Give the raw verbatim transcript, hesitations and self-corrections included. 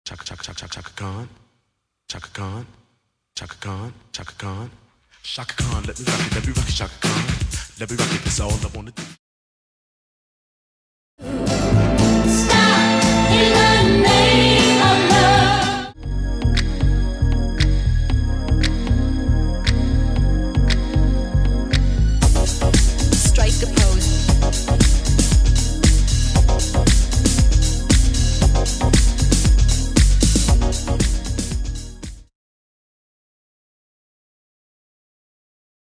Chaka chaka chaka chaka Khan, Chaka Khan, Chaka Khan, Chaka Khan, Chaka Khan. Let me rock it, let me rock it, Chaka Khan. Let me rock it. That's all I wanna do.